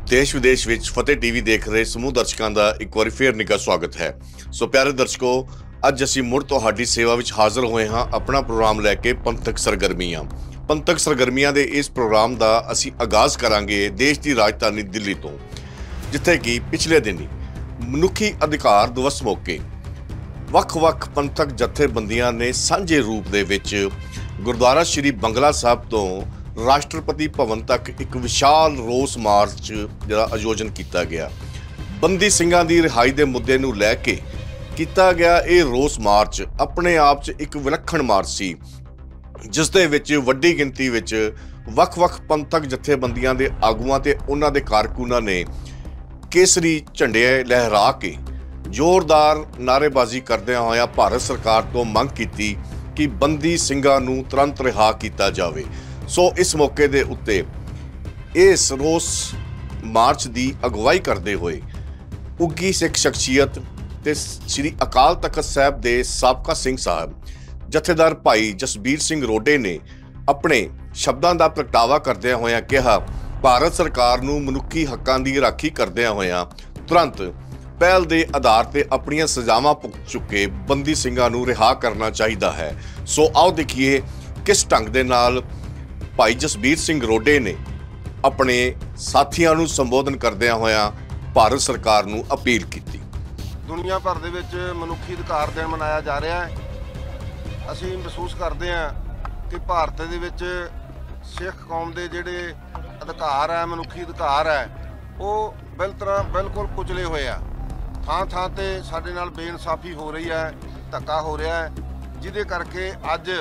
देश विदेश विच फतेह टीवी देख रहे समूह दर्शकों का एक बार फिर निघा स्वागत है। सो प्यारे दर्शकों, अज असीं मुड़ तुहाडी सेवा विच हाज़र होए हाँ अपना प्रोग्राम लैके पंथक सरगर्मियां। पंथक सरगर्मियां दे इस प्रोग्राम का असीं आगाज़ करांगे देश की राजधानी दिल्ली तो, जिथे कि पिछले दिन मनुखी अधिकार दिवस मौके ਵੱਖ-ਵੱਖ पंथक जथेबंदियां ने सांझे रूप दे विच गुरुद्वारा श्री बंगला साहब तो राष्ट्रपति भवन तक एक विशाल रोस मार्च जिहड़ा आयोजन किया गया। बंदी ਸਿੰਘਾਂ ਦੀ रिहाई के मुद्दे नूं लै के किया गया ये रोस मार्च अपने आप च एक विलक्षण मार्च सी, जिस दे विच वड्डी गिनती विच ਵੱਖ-ਵੱਖ पंथक जथेबंदियां दे आगूआं ते उन्हां दे कारकुनां ने केसरी झंडे लहरा के जोरदार नारेबाजी करदिआं होया भारत सरकार तो मंग की कि बंदी ਸਿੰਘਾਂ नूं तुरंत रिहा किया जाए। सो इस मौके दे उत्ते इस रोस मार्च की अगवाई करते हुए उगी सिख शख्सियत ते श्री अकाल तख्त साहब के साबका सिंह साहब जथेदार भाई जसबीर सिंह रोडे ने अपने शब्दों का प्रगटावा करदिआं होया कहा, भारत सरकार नूं मनुखी हकों की राखी करदिआं होया तुरंत पहल के आधार पर अपनियां सजावां भुगत चुके बंदी ਸਿੰਘਾਂ नूं रिहा करना चाहिए है। सो आओ देखिए किस ढंग दे नाल भाई जसबीर सिंह रोडे ने अपने साथियों को संबोधन करदिआं होया भारत सरकार नूं अपील की। दुनिया भर दे विच मनुखी अधिकार दिन मनाया जा रहा है। असीं महसूस करते हैं कि भारत दे विच सिख कौम के जिहड़े अधिकार है, मनुखी अधिकार है, वो बिल्कुल कुचले हुए आ। थां थां ते साडे नाल बेइंसाफी हो रही है, धक्का हो रहा है, जिहदे करके अज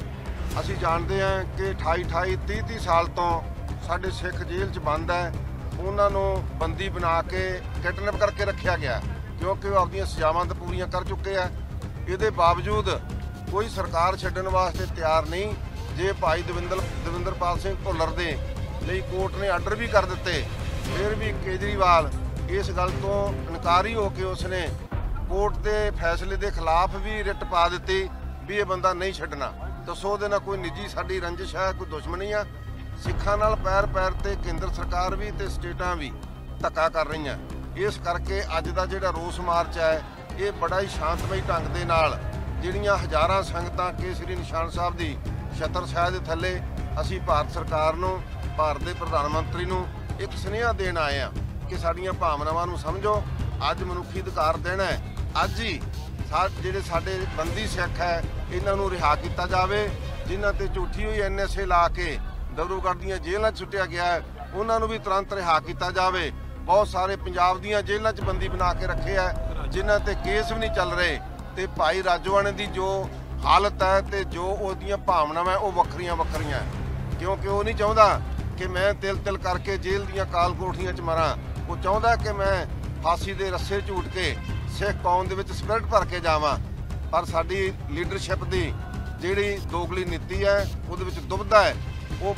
असीं जानते हैं कि 28 30 साल तो साडे सिख जेल च बंद है। उन्होंने बंदी बना के किडनैप करके रखा गया क्योंकि वो अपनी सजावां तो पूरियां कर चुके हैं। ये बावजूद कोई सरकार छड्डण वास्ते तैयार नहीं। जे भाई दविंदरपाल सिंह भुल्लर दे लई कोर्ट ने आर्डर भी कर दिते, फिर भी केजरीवाल इस गल तो इनकारी हो के उसने कोर्ट के फैसले के खिलाफ भी रिट पा दी भी ये बंदा नहीं छड्डना। दसो दे ना कोई निजी साडी रंजिश है, कोई दुश्मनी है। सिखां नाल पैर पैर ते केंद्र सरकार भी ते स्टेटां भी धक्का कर रही हैं। इस करके अज दा जिहड़ा रोस मार्च है ये बड़ा ही शांतमई ढंग दे नाल जिहड़ियां हज़ारां संगतां केसरी निशान साहब दी छतर छाया दे थल्ले असीं भारत सरकार नूं, भारत दे प्रधानमंत्री नूं एक सुनेहा देण आए हैं कि साडीआं भावनावां नूं समझो। अज मनुखी अधिकार दिन है, अज ही ਜਿਹੜੇ ਸਾਡੇ ਬੰਦੀ ਸਿੱਖ ਹੈ ਇਹਨਾਂ ਨੂੰ ਰਿਹਾ ਕੀਤਾ ਜਾਵੇ। ਜਿਨ੍ਹਾਂ ਤੇ ਝੂਠੀ ਹੋਈ NSA ਲਾ ਕੇ ਦਬਰੂਗੜ੍ਹ ਦੀਆਂ ਜੇਲ੍ਹਾਂ 'ਚ ਸੁੱਟਿਆ ਗਿਆ ਹੈ ਉਹਨਾਂ ਨੂੰ ਵੀ ਤੁਰੰਤ ਰਿਹਾ ਕੀਤਾ ਜਾਵੇ। ਬਹੁਤ ਸਾਰੇ ਪੰਜਾਬ ਦੀਆਂ ਜੇਲ੍ਹਾਂ 'ਚ ਬੰਦੀ ਬਣਾ ਕੇ ਰੱਖੇ ਹੈ ਜਿਨ੍ਹਾਂ ਤੇ ਕੇਸ ਵੀ ਨਹੀਂ ਚੱਲ ਰਹੇ। ਤੇ ਭਾਈ ਰਾਜੋਆਣੇ ਦੀ ਜੋ ਹਾਲਤ ਹੈ ਤੇ ਜੋ ਉਹਦੀਆਂ ਭਾਵਨਾਵਾਂ ਉਹ ਵੱਖਰੀਆਂ ਵੱਖਰੀਆਂ ਕਿਉਂਕਿ ਉਹ ਨਹੀਂ ਚਾਹੁੰਦਾ ਕਿ ਮੈਂ ਤਿਲ ਤਿਲ ਕਰਕੇ ਜੇਲ੍ਹ ਦੀਆਂ ਕਾਲ ਕੋਠੀਆਂ 'ਚ ਮਰਾਂ। ਉਹ ਚਾਹੁੰਦਾ ਕਿ ਮੈਂ ਫਾਂਸੀ ਦੇ ਰੱਸੇ ਝੂਟ ਕੇ सिख कौम दे विच स्पिरिट भर के जावां। पर साडी लीडरशिप की जिहड़ी दोगली नीति है उहदे विच दुविधा है, वो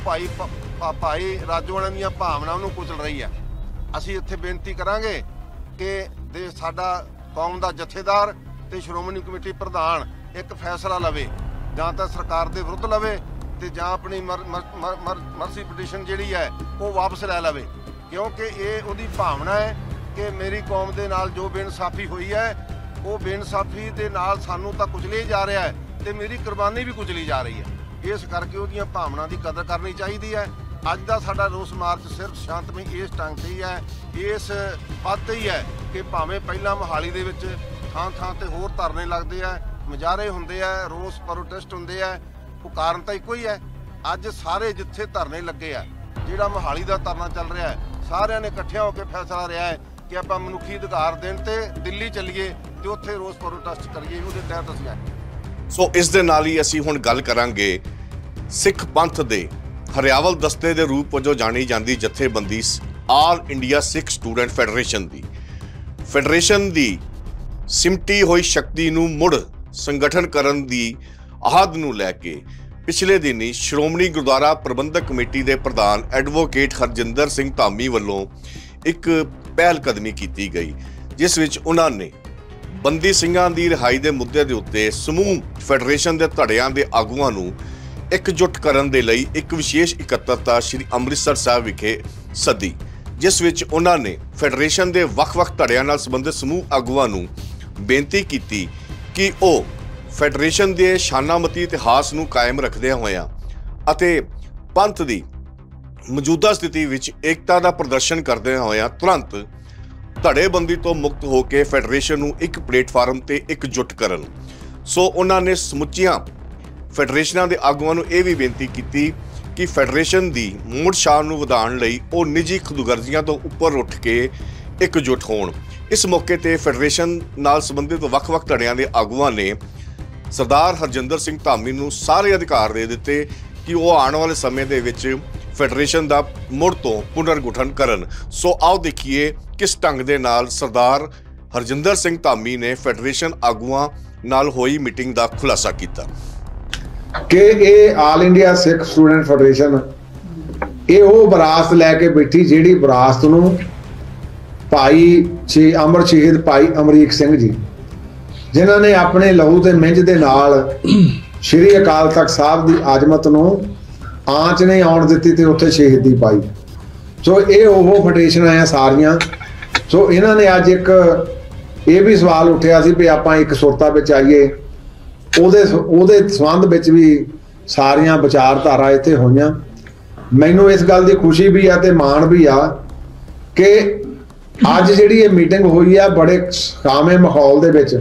भाई राजोआणे दीआं भावनावां नूं कुचल रही है। असीं इत्थे बेनती करांगे कि साडा कौम दा जथेदार ते श्रोमणी कमेटी प्रधान एक फैसला लवे, जां तां सरकार दे विरुद्ध लवे ते जां अपनी मर्सी पटीशन जिहड़ी है वो वापस लै लवे। क्योंकि ये उहदी भावना है कि मेरी कौम के नाल जो बेइंसाफी हुई है वो बेइंसाफी के नाल सानू तो कुचलिया जा रहा है तो मेरी कुर्बानी भी कुचली जा रही है। इस करके उहदियां भावना की कदर करनी चाहिए है। अज का साडा रोस मार्च सिर्फ शांतमई इस ढंग से ही है, इस पद ही है कि भावें पहला मोहाली दे विच थां थां ते होर धरने लगते हैं, मुजाहरे होंदे है, रोस प्रोटेस्ट होंदे है, वो कारण तो इक्को ही है। अज सारे जिथे धरने लगे है, जिहड़ा मोहाली का धरना चल रहा है, सारिਆਂ ने इकट्ठिया होकर फैसला रहा है कि आप मनुखी अधिकार दिन ते दिल्ली चलीए ते उत्थे रोस प्रोटेस्ट करिए। उहदे तहत असीं आए। सो इस दे नाल ही असीं हुण गल करांगे सिख पंथ दे हरियावल दस्ते दे रूप वजों जानी जाती जथेबंदी all India Sikh student federation दी। फैडरेशन दी सिमटी हुई शक्ति नूं मुड़ संगठन करन दी आहद नूं लैके पिछले दिन ही श्रोमणी गुरुद्वारा प्रबंधक कमेटी के प्रधान एडवोकेट हरजिंदर सिंह धामी वालों एक पहल कदमी की गई, जिस विच उन्होंने बंदी ਸਿੰਘਾਂ ਦੀ रिहाई के मुद्दे के उत्ते समूह फैडरेशन के धड़ियां के आगूआं नूं एकजुट करन दे लई एक विशेष इकत्तरता श्री अमृतसर साहब विखे सदी, ਜਿਸ ਵਿੱਚ ਉਹਨਾਂ ਨੇ ਫੈਡਰੇਸ਼ਨ ਦੇ ਵੱਖ-ਵੱਖ ਧੜਿਆਂ ਨਾਲ ਸੰਬੰਧਿਤ ਸਮੂਹ ਆਗੂਆਂ ਨੂੰ ਬੇਨਤੀ ਕੀਤੀ ਕਿ ਉਹ ਫੈਡਰੇਸ਼ਨ ਦੇ ਸ਼ਾਨਾਮਤੀ ਇਤਿਹਾਸ ਨੂੰ ਕਾਇਮ ਰੱਖਦਿਆਂ ਹੋਇਆਂ ਅਤੇ ਪੰਥ ਦੀ ਮੌਜੂਦਾ ਸਥਿਤੀ ਵਿੱਚ ਏਕਤਾ ਦਾ ਪ੍ਰਦਰਸ਼ਨ ਕਰਦਿਆਂ ਹੋਇਆਂ ਤੁਰੰਤ ਧੜੇਬੰਦੀ ਤੋਂ ਮੁਕਤ ਹੋ ਕੇ ਫੈਡਰੇਸ਼ਨ ਨੂੰ ਇੱਕ ਪਲੇਟਫਾਰਮ ਤੇ ਇਕਜੁੱਟ ਕਰਨ। ਸੋ ਉਹਨਾਂ ਨੇ ਸਮੁੱਚੀਆਂ ਫੈਡਰੇਸ਼ਨਾਂ ਦੇ ਆਗੂਆਂ ਨੂੰ ਇਹ ਵੀ ਬੇਨਤੀ ਕੀਤੀ ਕਿ ਫੈਡਰੇਸ਼ਨ ਦੀ ਮੁੜ ਸ਼ਾਨ ਨੂੰ ਵਧਾਉਣ ਲਈ ਉਹ ਨਿੱਜੀ ਖੁਦਗਰਜ਼ੀਆਂ ਤੋਂ ਉੱਪਰ ਉੱਠ ਕੇ ਇਕਜੁੱਟ ਹੋਣ। ਇਸ ਮੌਕੇ ਤੇ ਫੈਡਰੇਸ਼ਨ ਨਾਲ ਸੰਬੰਧਿਤ ਵੱਖ-ਵੱਖ ਧੜਿਆਂ ਦੇ ਆਗੂਆਂ ਨੇ ਸਰਦਾਰ ਹਰਜਿੰਦਰ ਸਿੰਘ ਧਾਮੀ ਨੂੰ ਸਾਰੇ ਅਧਿਕਾਰ ਦੇ ਦਿੱਤੇ ਕਿ ਉਹ ਆਉਣ ਵਾਲੇ ਸਮੇਂ ਦੇ ਵਿੱਚ ਫੈਡਰੇਸ਼ਨ ਦਾ ਮੁੜ ਤੋਂ ਪੁਨਰਗਠਨ ਕਰਨ। ਸੋ ਆਓ ਦੇਖੀਏ ਕਿਸ ਢੰਗ ਦੇ ਨਾਲ ਸਰਦਾਰ ਹਰਜਿੰਦਰ ਸਿੰਘ ਧਾਮੀ ਨੇ ਫੈਡਰੇਸ਼ਨ ਆਗੂਆਂ ਨਾਲ ਹੋਈ ਮੀਟਿੰਗ ਦਾ ਖੁਲਾਸਾ ਕੀਤਾ ਕਿ ਇਹ all India Sikh student federation ਇਹ ਉਹ ਵਿਰਾਸਤ ਲੈ ਕੇ ਬੈਠੀ ਜਿਹੜੀ ਵਿਰਾਸਤ ਨੂੰ ਭਾਈ ਅਮਰ ਸ਼ਹੀਦ ਭਾਈ ਅਮਰੀਕ ਸਿੰਘ ਜੀ ਜਿਨ੍ਹਾਂ ਨੇ ਆਪਣੇ ਲਹੂ ਤੇ ਮਿੰਜ ਦੇ ਨਾਲ ਸ਼੍ਰੀ ਅਕਾਲ ਤਖਤ ਸਾਹਿਬ ਦੀ ਆਜ਼ਮਤ ਨੂੰ ਆਂਚ ਨਹੀਂ ਆਉਣ ਦਿੱਤੀ ਤੇ ਉੱਥੇ ਸ਼ਹੀਦੀ ਪਾਈ। ਸੋ ਇਹ ਉਹ ਫੈਡਰੇਸ਼ਨ ਆ ਸਾਰੀਆਂ। ਸੋ ਇਹਨਾਂ ਨੇ ਅੱਜ ਇੱਕ ਇਹ ਵੀ ਸਵਾਲ ਉੱਠਿਆ ਸੀ ਵੀ ਆਪਾਂ ਇੱਕ ਸੁਰਤਾ ਵਿੱਚ ਆਈਏ, ਉਹਦੇ ਸੰਬੰਧ ਵਿੱਚ ਵੀ ਸਾਰੀਆਂ ਵਿਚਾਰਧਾਰਾ ਇੱਥੇ ਹੋਈਆਂ। ਮੈਨੂੰ ਇਸ ਗੱਲ ਦੀ ਖੁਸ਼ੀ ਵੀ ਆ ਤੇ ਮਾਣ ਵੀ ਆ ਕਿ ਅੱਜ ਜਿਹੜੀ ਇਹ ਮੀਟਿੰਗ ਹੋਈ ਆ ਬੜੇ ਖਾਮੇ ਮਾਹੌਲ ਦੇ ਵਿੱਚ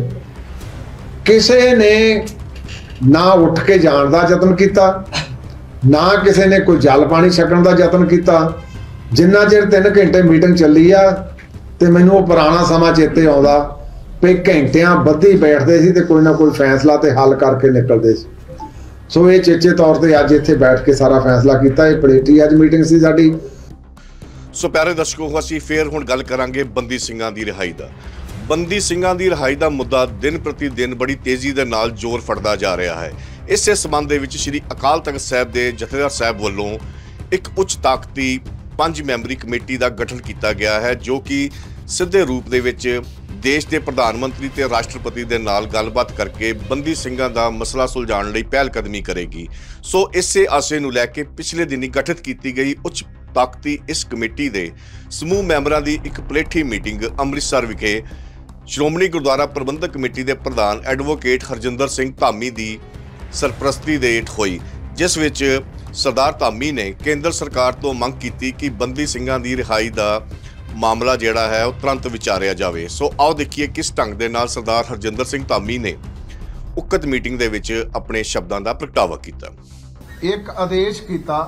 ਕਿਸੇ ਨੇ ਨਾ ਉੱਠ ਕੇ ਜਾਣ ਦਾ ਯਤਨ ਕੀਤਾ, ਨਾ ਕਿਸੇ ਨੇ ਕੋਈ ਜਲ ਪਾਣੀ ਛਕਣ ਦਾ ਯਤਨ ਕੀਤਾ। ਜਿੰਨਾ ਚਿਰ 3 ਘੰਟੇ ਮੀਟਿੰਗ ਚੱਲੀ ਆ ਤੇ ਮੈਨੂੰ ਉਹ ਪੁਰਾਣਾ ਸਮਾਂ ਚੇਤੇ ਆਉਂਦਾ ਵੀ ਘੰਟਿਆਂ ਬੱਧੀ ਬੈਠਦੇ ਸੀ ਤੇ ਕੋਈ ਨਾ ਕੋਈ ਫੈਸਲਾ ਤੇ ਹੱਲ ਕਰਕੇ ਨਿਕਲਦੇ ਸੀ। ਸੋ ਇਹ ਚੇਚੇ ਤੌਰ ਤੇ ਅੱਜ ਇੱਥੇ ਬੈਠ ਕੇ ਸਾਰਾ ਫੈਸਲਾ ਕੀਤਾ। ਇਹ ਪਲੇਟੀ ਅੱਜ ਮੀਟਿੰਗ ਸੀ ਸਾਡੀ। ਸੋ ਪਿਆਰੇ ਦਰਸ਼ਕੋ, ਅਸੀਂ ਫੇਰ ਹੁਣ ਗੱਲ ਕਰਾਂਗੇ ਬੰਦੀ ਸਿੰਘਾਂ ਦੀ ਰਿਹਾਈ ਦਾ। ਬੰਦੀ ਸਿੰਘਾਂ ਦੀ ਰਿਹਾਈ ਦਾ ਮੁੱਦਾ ਦਿਨ ਪ੍ਰਤੀ ਦਿਨ ਬੜੀ ਤੇਜ਼ੀ ਦੇ ਨਾਲ ਜ਼ੋਰ ਫੜਦਾ ਜਾ ਰਿਹਾ ਹੈ। ਇਸੇ ਸੰਬੰਧ ਦੇ ਵਿੱਚ ਸ਼੍ਰੀ ਅਕਾਲ ਤਖਤ ਸਾਹਿਬ ਦੇ ਜਥੇਦਾਰ ਸਾਹਿਬ ਵੱਲੋਂ ਇੱਕ ਉੱਚ ਤਾਕਤੀ 5 ਮੈਂਬਰੀ ਕਮੇਟੀ ਦਾ ਗਠਨ ਕੀਤਾ ਗਿਆ ਹੈ, ਜੋ ਕਿ ਸਿੱਧੇ ਰੂਪ ਦੇ ਵਿੱਚ ਦੇਸ਼ ਦੇ ਪ੍ਰਧਾਨ ਮੰਤਰੀ ਤੇ ਰਾਸ਼ਟਰਪਤੀ ਦੇ ਨਾਲ ਗੱਲਬਾਤ ਕਰਕੇ ਬੰਦੀ ਸਿੰਘਾਂ ਦਾ ਮਸਲਾ ਸੁਲਝਾਉਣ ਲਈ ਪਹਿਲ ਕਦਮੀ ਕਰੇਗੀ। ਸੋ ਇਸੇ ਆਸ਼ੇ ਨੂੰ ਲੈ ਕੇ ਪਿਛਲੇ ਦਿਨੀ ਗਠਿਤ ਕੀਤੀ ਗਈ ਉੱਚ ਤਾਕਤੀ ਇਸ ਕਮੇਟੀ ਦੇ ਸਮੂਹ ਮੈਂਬਰਾਂ ਦੀ ਇੱਕ ਪਲੇਠੀ ਮੀਟਿੰਗ ਅੰਮ੍ਰਿਤਸਰ ਵਿਖੇ ਸ਼੍ਰੋਮਣੀ ਗੁਰਦੁਆਰਾ ਪ੍ਰਬੰਧਕ ਕਮੇਟੀ ਦੇ ਪ੍ਰਧਾਨ ਐਡਵੋਕੇਟ ਹਰਜਿੰਦਰ ਸਿੰਘ ਧਾਮੀ ਦੀ ਸਰਪ੍ਰਸਤੀ ਦੇ ਹੇਠ ਹੋਈ, ਜਿਸ ਵਿੱਚ ਸਰਦਾਰ ਧਾਮੀ ਨੇ ਕੇਂਦਰ ਸਰਕਾਰ ਤੋਂ ਮੰਗ ਕੀਤੀ ਕਿ ਬੰਦੀ ਸਿੰਘਾਂ ਦੀ ਰਿਹਾਈ ਦਾ ਮਾਮਲਾ ਜਿਹੜਾ ਹੈ ਉਹ ਤੁਰੰਤ ਵਿਚਾਰਿਆ ਜਾਵੇ। ਸੋ ਆਓ ਦੇਖੀਏ ਕਿਸ ਢੰਗ ਦੇ ਨਾਲ ਸਰਦਾਰ ਹਰਜਿੰਦਰ ਸਿੰਘ ਧਾਮੀ ਨੇ ਉਕਤ ਮੀਟਿੰਗ ਦੇ ਵਿੱਚ ਆਪਣੇ ਸ਼ਬਦਾਂ ਦਾ ਪ੍ਰਗਟਾਵਾ ਕੀਤਾ। ਇੱਕ ਆਦੇਸ਼ ਕੀਤਾ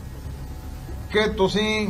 ਕਿ ਤੁਸੀਂ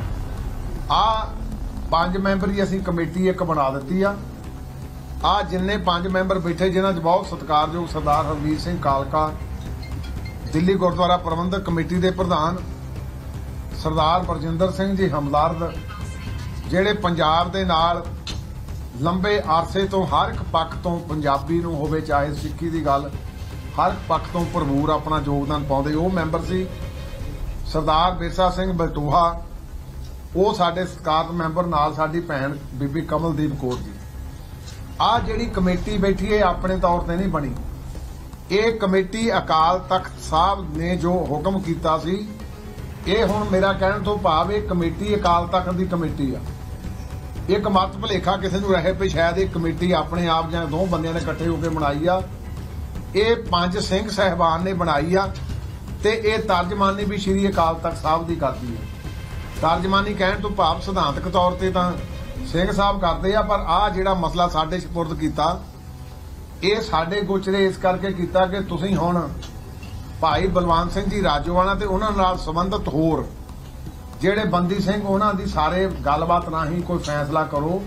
ਆ 5 ਮੈਂਬਰੀ ਅਸੀਂ ਕਮੇਟੀ ਇੱਕ ਬਣਾ ਦਿੱਤੀ ਆ ਜਿੰਨੇ 5 ਮੈਂਬਰ ਬੈਠੇ ਜਿਨ੍ਹਾਂ 'ਚ ਬਹੁਤ ਸਤਿਕਾਰਯੋਗ ਸਰਦਾਰ ਹਰਵੀਰ ਸਿੰਘ ਕਾਲਕਾ ਦਿੱਲੀ ਗੁਰਦੁਆਰਾ ਪ੍ਰਬੰਧਕ ਕਮੇਟੀ ਦੇ ਪ੍ਰਧਾਨ, ਸਰਦਾਰ ਬਰਜਿੰਦਰ ਸਿੰਘ ਜੀ ਹਮਦਰਦ ਜਿਹੜੇ ਪੰਜਾਬ ਦੇ ਨਾਲ ਲੰਬੇ ਅਰਸੇ ਤੋਂ ਹਰ ਇੱਕ ਪੱਖ ਤੋਂ ਪੰਜਾਬੀ ਨੂੰ ਹੋਵੇ ਚਾਹੇ ਸਿੱਖੀ ਦੀ ਗੱਲ ਹਰ ਇੱਕ ਪੱਖ ਤੋਂ ਭਰਪੂਰ ਆਪਣਾ ਯੋਗਦਾਨ ਪਾਉਂਦੇ ਉਹ ਮੈਂਬਰ ਸੀ। ਸਰਦਾਰ ਬਿਰਸਾ ਸਿੰਘ ਬਲਟੋਹਾ ਉਹ ਸਾਡੇ ਸਤਿਕਾਰਤ ਮੈਂਬਰ, ਨਾਲ ਸਾਡੀ ਭੈਣ ਬੀਬੀ ਕਮਲਦੀਪ ਕੌਰ ਜੀ। ਜਿਹੜੀ ਕਮੇਟੀ ਬੈਠੀ ਹੈ ਆਪਣੇ ਤੌਰ ਤੇ ਨਹੀਂ ਬਣੀ, ਇਹ ਕਮੇਟੀ ਅਕਾਲ ਤਖਤ ਸਾਹਿਬ ਨੇ ਜੋ ਹੁਕਮ ਕੀਤਾ ਸੀ, ਇਹ ਹੁਣ ਮੇਰਾ ਕਹਿਣ ਤੋਂ ਭਾਵ ਇਹ ਕਮੇਟੀ ਅਕਾਲ ਤਖਤ ਦੀ ਕਮੇਟੀ ਆ। ਇੱਕ ਮਤ ਭੁਲੇਖਾ ਕਿਸੇ ਨੂੰ ਰਹੇ ਵੀ ਸ਼ਾਇਦ ਇਹ ਕਮੇਟੀ ਆਪਣੇ ਆਪ ਜਾਂ 2 ਬੰਦਿਆਂ ਨੇ ਇਕੱਠੇ ਹੋ ਕੇ ਬਣਾਈ ਆ। ਇਹ 5 ਸਿੰਘ ਸਾਹਿਬਾਨ ਨੇ ਬਣਾਈ ਆ ਤੇ ਇਹ ਤਰਜਮਾਨੀ ਵੀ ਸ਼੍ਰੀ ਅਕਾਲ ਤਖਤ ਸਾਹਿਬ ਦੀ ਕਰਦੀ ਹੈ। ਤਰਜਮਾਨੀ ਕਹਿਣ ਤੋਂ ਭਾਵ ਸਿਧਾਂਤਕ ਤੌਰ ਤੇ ਤਾਂ ਸਿੰਘ ਸਾਹਿਬ ਕਰਦੇ ਆ, ਪਰ ਜਿਹੜਾ ਮਸਲਾ ਸਾਡੇ ਸਪੁਰਦ ਕੀਤਾ ਇਹ ਸਾਡੇ ਗੋਚਰੇ ਇਸ ਕਰਕੇ ਕੀਤਾ ਕਿ ਤੁਸੀਂ ਹੁਣ ਭਾਈ ਬਲਵੰਤ ਸਿੰਘ ਜੀ ਰਾਜੋਆਣਾ ਤੇ ਉਹਨਾਂ ਨਾਲ ਸੰਬੰਧਿਤ ਹੋਰ ਜਿਹੜੇ ਬੰਦੀ ਸਿੰਘ ਉਹਨਾਂ ਦੀ ਸਾਰੇ ਗੱਲਬਾਤ ਰਾਹੀਂ ਕੋਈ ਫੈਸਲਾ ਕਰੋ।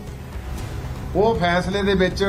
ਉਹ ਫੈਸਲੇ ਦੇ ਵਿੱਚ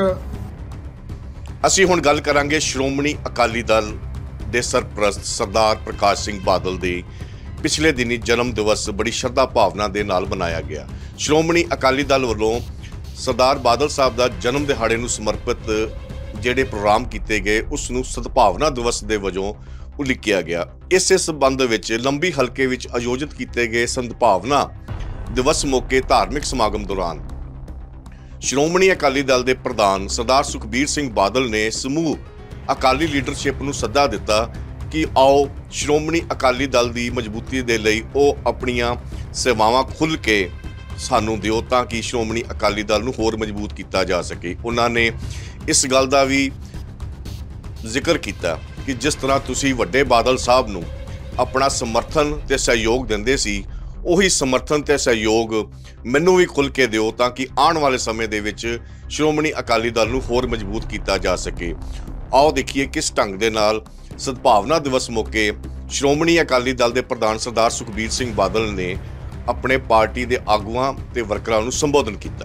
ਅਸੀਂ ਹੁਣ ਗੱਲ ਕਰਾਂਗੇ ਸ਼੍ਰੋਮਣੀ ਅਕਾਲੀ ਦਲ ਦੇ ਸਰਪ੍ਰਸਤ ਸਰਦਾਰ ਪ੍ਰਕਾਸ਼ ਸਿੰਘ ਬਾਦਲ ਦੇ ਪਿਛਲੇ ਦਿਨੀ ਜਨਮ ਦਿਵਸ ਬੜੀ ਸ਼ਰਧਾ ਭਾਵਨਾ ਦੇ ਨਾਲ ਮਨਾਇਆ ਗਿਆ। ਸ਼੍ਰੋਮਣੀ ਅਕਾਲੀ ਦਲ ਵੱਲੋਂ ਸਰਦਾਰ ਬਾਦਲ ਸਾਹਿਬ ਦਾ ਜਨਮ ਦਿਹਾੜੇ ਨੂੰ ਸਮਰਪਿਤ ਜਿਹੜੇ ਪ੍ਰੋਗਰਾਮ ਕੀਤੇ ਗਏ ਉਸ ਨੂੰ ਸਦਭਾਵਨਾ ਦਿਵਸ ਦੇ ਵਜੋਂ ਉਲੀਕਿਆ ਗਿਆ। ਇਸੇ ਸਬੰਧ ਵਿੱਚ ਲੰਬੀ ਹਲਕੇ ਵਿੱਚ ਆਯੋਜਿਤ ਕੀਤੇ ਗਏ ਸਦਭਾਵਨਾ ਦਿਵਸ ਮੌਕੇ ਧਾਰਮਿਕ ਸਮਾਗਮ ਦੌਰਾਨ ਸ਼੍ਰੋਮਣੀ ਅਕਾਲੀ ਦਲ ਦੇ ਪ੍ਰਧਾਨ ਸਰਦਾਰ ਸੁਖਬੀਰ ਸਿੰਘ ਬਾਦਲ ਨੇ ਸਮੂਹ ਅਕਾਲੀ ਲੀਡਰਸ਼ਿਪ ਨੂੰ ਸੱਦਾ ਦਿੱਤਾ ਕਿ ਆਓ ਸ਼੍ਰੋਮਣੀ ਅਕਾਲੀ ਦਲ ਦੀ ਮਜ਼ਬੂਤੀ ਦੇ ਲਈ ਉਹ ਆਪਣੀਆਂ ਸੇਵਾਵਾਂ ਖੁੱਲ੍ਹ ਕੇ ਸਾਨੂੰ ਦਿਓ ਤਾਂ ਕਿ ਸ਼੍ਰੋਮਣੀ ਅਕਾਲੀ ਦਲ ਨੂੰ ਹੋਰ ਮਜ਼ਬੂਤ ਕੀਤਾ ਜਾ ਸਕੇ। ਉਹਨਾਂ ਨੇ ਇਸ ਗੱਲ ਦਾ ਵੀ ਜ਼ਿਕਰ ਕੀਤਾ ਕਿ ਜਿਸ ਤਰ੍ਹਾਂ ਤੁਸੀਂ ਵੱਡੇ ਬਾਦਲ ਸਾਹਿਬ ਨੂੰ ਆਪਣਾ ਸਮਰਥਨ ਤੇ ਸਹਿਯੋਗ ਦਿੰਦੇ ਸੀ, ਉਹੀ ਸਮਰਥਨ ਤੇ ਸਹਿਯੋਗ ਮੈਨੂੰ ਵੀ ਖੁੱਲ੍ਹ ਕੇ ਦਿਓ ਤਾਂ ਕਿ ਆਉਣ ਵਾਲੇ ਸਮੇਂ ਦੇ ਵਿੱਚ ਸ਼੍ਰੋਮਣੀ ਅਕਾਲੀ ਦਲ ਨੂੰ ਹੋਰ ਮਜ਼ਬੂਤ ਕੀਤਾ ਜਾ ਸਕੇ। ਆਓ ਦੇਖੀਏ ਕਿਸ ਢੰਗ ਦੇ ਨਾਲ ਸਦਭਾਵਨਾ ਦਿਵਸ ਮੌਕੇ ਸ਼੍ਰੋਮਣੀ ਅਕਾਲੀ ਦਲ ਦੇ ਪ੍ਰਧਾਨ ਸਰਦਾਰ ਸੁਖਬੀਰ ਸਿੰਘ ਬਾਦਲ ਨੇ ਆਪਣੇ ਪਾਰਟੀ ਦੇ ਆਗੂਆਂ ਤੇ ਵਰਕਰਾਂ ਨੂੰ ਸੰਬੋਧਨ ਕੀਤਾ।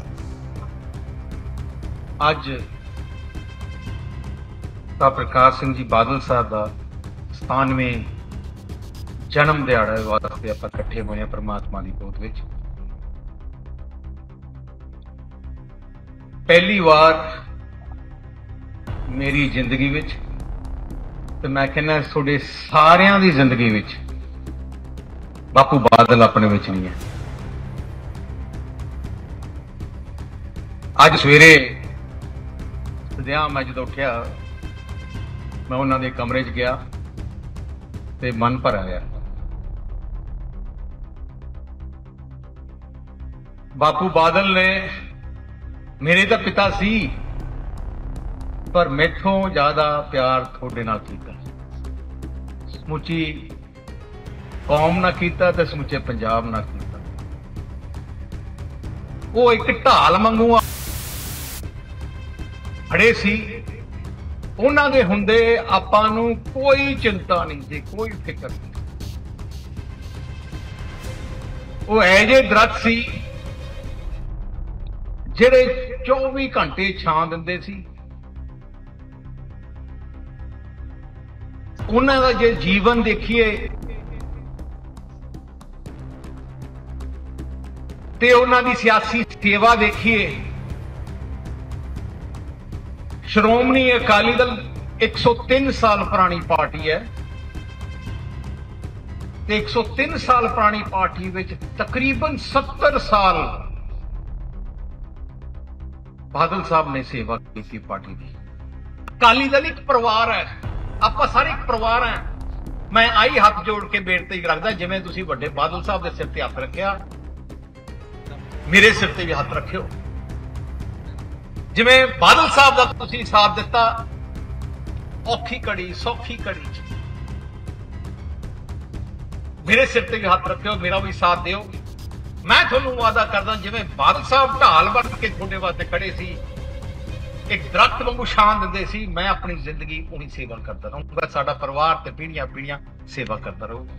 ਅੱਜ ਤਾਂ ਪ੍ਰਕਾਸ਼ ਸਿੰਘ ਜੀ ਬਾਦਲ ਸਾਹਿਬ ਦਾ 97ਵੇਂ ਜਨਮ ਦਿਹਾੜਾ ਵਾਸਤੇ ਆਪਾਂ ਇਕੱਠੇ ਹੋਏ ਹਾਂ ਪ੍ਰਮਾਤਮਾ ਦੀ ਗੋਦ ਵਿੱਚ। ਪਹਿਲੀ ਵਾਰ ਮੇਰੀ ਜ਼ਿੰਦਗੀ ਵਿੱਚ ਤੇ ਮੈਂ ਕਹਿੰਦਾ ਤੁਹਾਡੇ ਸਾਰਿਆਂ ਦੀ ਜ਼ਿੰਦਗੀ ਵਿੱਚ ਬਾਪੂ ਬਾਦਲ ਆਪਣੇ ਵਿੱਚ ਨਹੀਂ ਹੈ। ਅੱਜ ਸਵੇਰੇ ਮੈਂ ਜਦੋਂ ਉੱਠਿਆ ਮੈਂ ਉਹਨਾਂ ਦੇ ਕਮਰੇ 'ਚ ਗਿਆ ਤੇ ਮਨ ਭਰ ਆਇਆ। ਬਾਪੂ ਬਾਦਲ ਨੇ ਮੇਰੇ ਤਾਂ ਪਿਤਾ ਸੀ, ਪਰ ਮੈਥੋਂ ਜ਼ਿਆਦਾ ਪਿਆਰ ਤੁਹਾਡੇ ਨਾਲ ਕੀਤਾ, ਸਮੁੱਚੀ ਕੌਮ ਨਾਲ ਕੀਤਾ ਤੇ ਸਮੁੱਚੇ ਪੰਜਾਬ ਨਾਲ ਕੀਤਾ। ਉਹ ਇੱਕ ਢਾਲ ਵਾਂਗੂ ਖੜੇ ਸੀ। ਉਹਨਾਂ ਦੇ ਹੁੰਦੇ ਆਪਾਂ ਨੂੰ ਕੋਈ ਚਿੰਤਾ ਨਹੀਂ ਸੀ, ਕੋਈ ਫਿਕਰ ਨਹੀਂ। ਉਹ ਇਹੋ ਜਿਹੇ ਦਰਖਤ ਸੀ ਜਿਹੜੇ 24 ਘੰਟੇ ਛਾਂ ਦਿੰਦੇ ਸੀ। ਉਹਨਾਂ ਦਾ ਜੇ ਜੀਵਨ ਦੇਖੀਏ ਤੇ ਉਹਨਾਂ ਦੀ ਸਿਆਸੀ ਸੇਵਾ ਦੇਖੀਏ, ਸ਼੍ਰੋਮਣੀ ਅਕਾਲੀ ਦਲ 103 ਸਾਲ ਪੁਰਾਣੀ ਪਾਰਟੀ ਹੈ ਤੇ 103 ਸਾਲ ਪੁਰਾਣੀ ਪਾਰਟੀ ਵਿੱਚ ਤਕਰੀਬਨ 70 ਸਾਲ ਬਾਦਲ ਸਾਹਿਬ ਨੇ ਸੇਵਾ ਕੀਤੀ ਪਾਰਟੀ ਦੀ। ਅਕਾਲੀ ਦਲ ਇੱਕ ਪਰਿਵਾਰ ਹੈ, ਆਪਾਂ ਸਾਰੇ ਇੱਕ ਪਰਿਵਾਰ ਹੈ। ਮੈਂ ਆਈ ਹੱਥ ਜੋੜ ਕੇ ਬੇਨਤੀ ਰੱਖਦਾ, ਜਿਵੇਂ ਤੁਸੀਂ ਵੱਡੇ ਬਾਦਲ ਸਾਹਿਬ ਦੇ ਸਿਰ ਤੇ ਹੱਥ ਰੱਖਿਆ, ਮੇਰੇ ਸਿਰ ਤੇ ਵੀ ਹੱਥ ਰੱਖਿਓ। ਜਿਵੇਂ ਬਾਦਲ ਸਾਹਿਬ ਦਾ ਤੁਸੀਂ ਸਾਥ ਦਿੱਤਾ ਔਖੀ ਘੜੀ ਸੌਖੀ ਘੜੀ 'ਚ, ਮੇਰੇ ਸਿਰ ਤੇ ਵੀ ਹੱਥ ਰੱਖਿਓ, ਮੇਰਾ ਵੀ ਸਾਥ ਦਿਓ। ਮੈਂ ਤੁਹਾਨੂੰ ਵਾਅਦਾ ਕਰਦਾ, ਜਿਵੇਂ ਬਾਦਲ ਸਾਹਿਬ ਢਾਲ ਬਣ ਕੇ ਤੁਹਾਡੇ ਵਾਸਤੇ ਖੜੇ ਸੀ, ਇੱਕ ਦਰਖਤ ਵਾਂਗੂ ਛਾਂ ਦਿੰਦੇ ਸੀ, ਮੈਂ ਆਪਣੀ ਜ਼ਿੰਦਗੀ ਉਹੀ ਸੇਵਾ ਕਰਦਾ ਰਹੂੰਗਾ। ਸਾਡਾ ਪਰਿਵਾਰ ਤੇ ਪੀੜ੍ਹੀਆਂ ਪੀੜ੍ਹੀਆਂ ਸੇਵਾ ਕਰਦਾ ਰਹੂਗਾ।